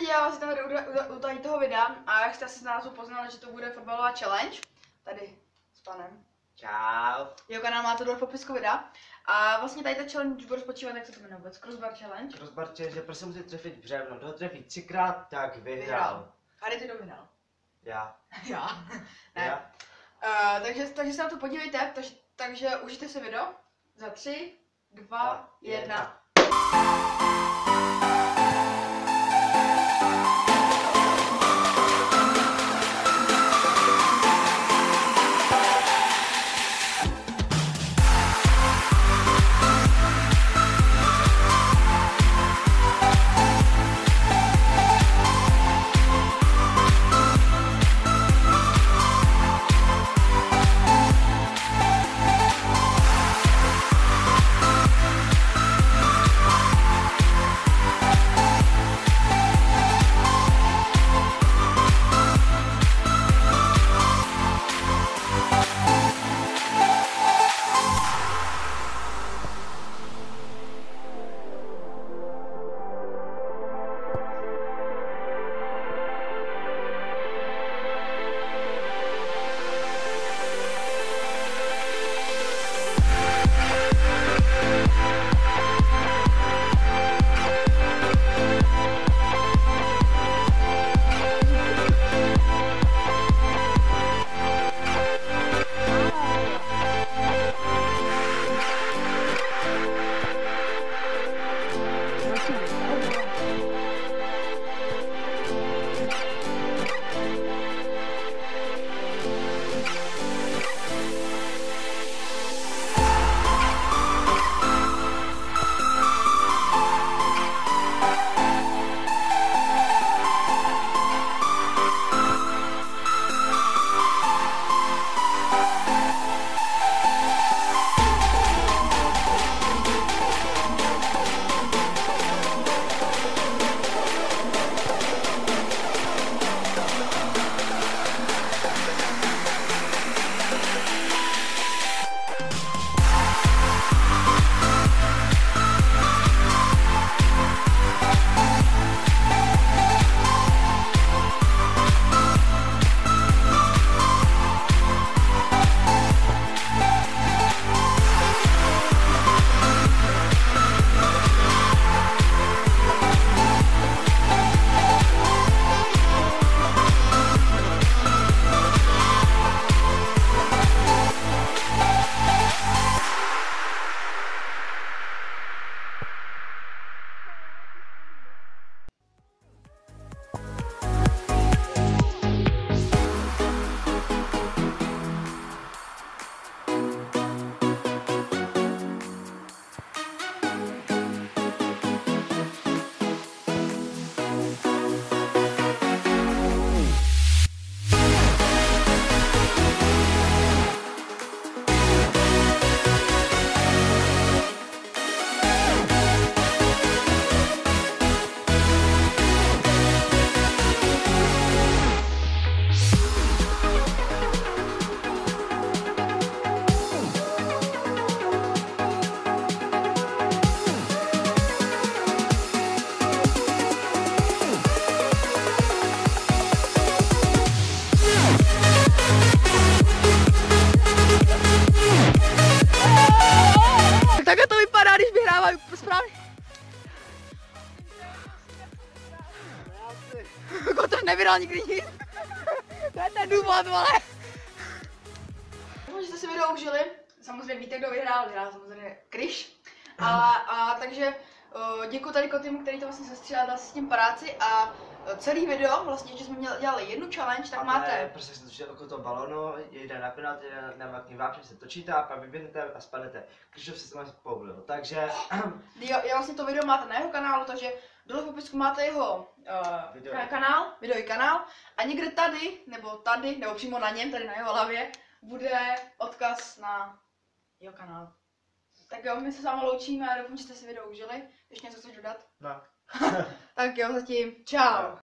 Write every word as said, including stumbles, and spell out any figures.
lidi, já vás tady u, u, u tady toho videa a jak jste asi z názvu poznali, že to bude fotbalová challenge, tady s panem. Čau. Jeho kanál máte dole v popisku videa. A vlastně tady ta challenge bude spočívat, jak se to jmenuje vůbec, Crossbar Challenge. Crossbar Challenge, prostě musí trefit břevno, kdo trefí třikrát, tak vyhrál. A kdy ty to vyhrál? Já. Já. Ne. Já. Uh, takže, takže se na to podívejte, takže, takže užijte si video. Za tři, dva, jedna. Takhle to vypadá, když vyhrávají správně. Kotr nevydal nikdy nic. To je ten důvod, vole. Doufám, že jste si video užili. Samozřejmě víte, kdo vyhrál. Vyhrál samozřejmě Kryš. A, a takže uh, děkuji tady Kotýmu, který to vlastně sestřílel, dal si s tím práci a celý video, vlastně, že jsme měli, dělali jednu challenge, tak a máte... Ne, prostě se točíte okolo toho balonu, jde na penalty, na matný vápně se točíte a pak vyvinete a spadnete. Krištof se s vámi povolil, takže... Jo, já vlastně to video máte na jeho kanálu, takže dole v popisku máte jeho uh, video. kanál, videový kanál a někde tady, nebo tady, nebo přímo na něm, tady na jeho hlavě, bude odkaz na jeho kanál. Tak jo, my se s vámi loučíme a doufám, že jste si video užili. Ještě něco chceš dodat? No. Tak jo, zatím. Čau.